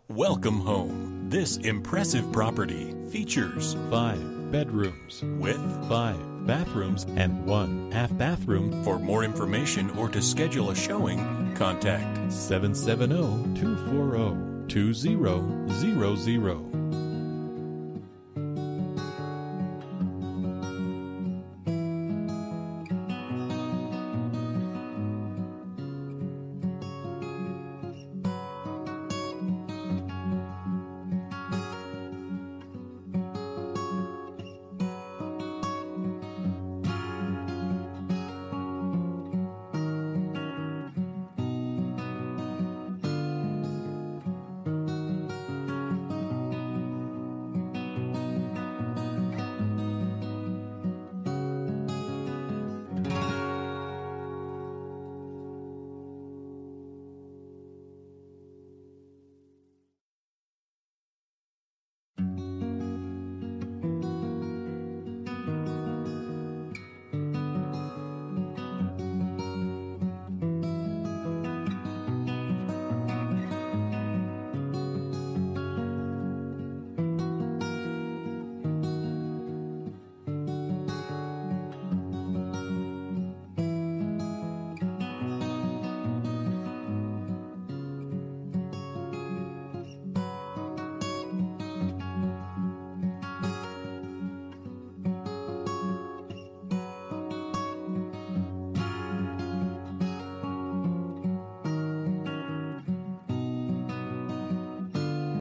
Welcome home. This impressive property features 5 bedrooms with 5 bathrooms and 1 half bathroom. For more information or to schedule a showing, contact 770-240-2000.